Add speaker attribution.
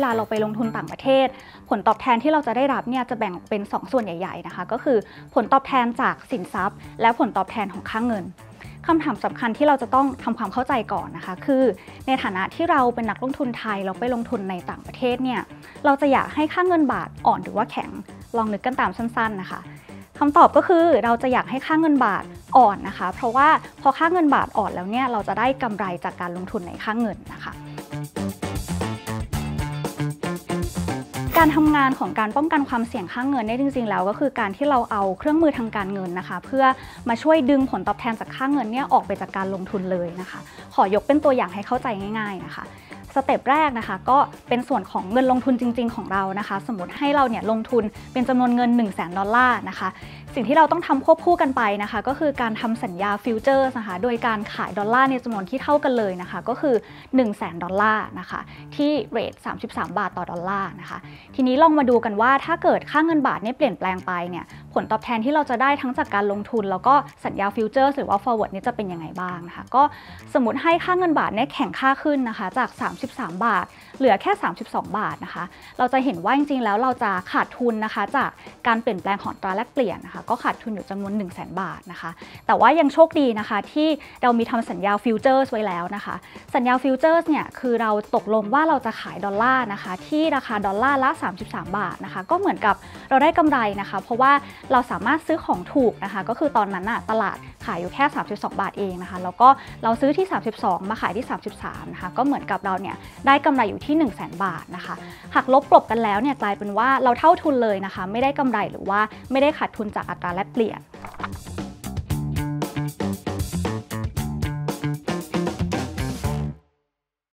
Speaker 1: ลาเราไปลงทุนต่างประเทศผลตอบแทนที่เราจะได้รับเนี่ยจะแบ่งเป็น2ส่วนใหญ่ๆนะคะก็คือผลตอบแทนจากสินทรัพย์และผลตอบแทนของค่าเงินคำถามสำคัญที่เราจะต้องทำความเข้าใจก่อนนะคะคือในฐานะที่เราเป็นนักลงทุนไทยเราไปลงทุนในต่างประเทศเนี่ยเราจะอยากให้ค่าเงินบาทอ่อนหรือว่าแข็งลองนึกกันตามสั้นๆนะคะคำตอบก็คือเราจะอยากให้ค่าเงินบาทอ่อนนะคะเพราะว่าพอค่าเงินบาทอ่อนแล้วเนี่ยเราจะได้กำไรจากการลงทุนในค่าเงินนะคะการทำงานของการป้องกันความเสี่ยงค่าเงินได้จริงๆแล้วก็คือการที่เราเอาเครื่องมือทางการเงินนะคะเพื่อมาช่วยดึงผลตอบแทนจากค่าเงินเนี่ยออกไปจากการลงทุนเลยนะคะขอยกเป็นตัวอย่างให้เข้าใจง่ายๆนะคะสเต็ปแรกนะคะก็เป็นส่วนของเงินลงทุนจริงๆของเรานะคะสมมติให้เราเนี่ยลงทุนเป็นจำนวนเงิน$100,000นะคะสิ่งที่เราต้องทำควบคู่กันไปนะคะก็คือการทำสัญญาฟิวเจอร์นะคะโดยการขายดอลลาร์ในจำนวนที่เท่ากันเลยนะคะก็คือ$100,000นะคะที่เรท33 บาทต่อดอลลาร์นะคะทีนี้ลองมาดูกันว่าถ้าเกิดค่าเงินบาทเนี่ยเปลี่ยนแปลงไปเนี่ยผลตอบแทนที่เราจะได้ทั้งจากการลงทุนแล้วก็สัญญาฟิวเจอร์หรือว่า forward นี่จะเป็นยังไงบ้างนะคะก็สมมติให้ค่าเงินบาทเนี่ยแข็งค่าขึ้นนะคะจาก33 บาทเหลือแค่32 บาทนะคะเราจะเห็นว่าจริงๆแล้วเราจะขาดทุนนะคะจากการเปลี่ยนแปลงของอัตราแลกเปลี่ยนนะคะก็ขาดทุนอยู่จำนวน$100,000 บาทนะคะแต่ว่ายังโชคดีนะคะที่เรามีทำสัญญาฟิวเจอร์ไว้แล้วนะคะสัญญาฟิวเจอร์เนี่ยคือเราตกลงว่าเราจะขายดอลลาร์นะคะที่ราคาดอลลาร์ละ33 บาทนะคะก็เหมือนกับเราได้กำไรนะคะเพราะว่าเราสามารถซื้อของถูกนะคะก็คือตอนนั้นตลาดขายอยู่แค่32 บาทเองนะคะแล้วก็เราซื้อที่32มาขายที่33นะคะก็เหมือนกับเราเนี่ยได้กำไรอยู่ที่$100,000 บาทนะคะหักลบกลบกันแล้วเนี่ยกลายเป็นว่าเราเท่าทุนเลยนะคะไม่ได้กำไรหรือว่าไม่ได้ขาดทุนจากอัตราแลกเปลี่ยน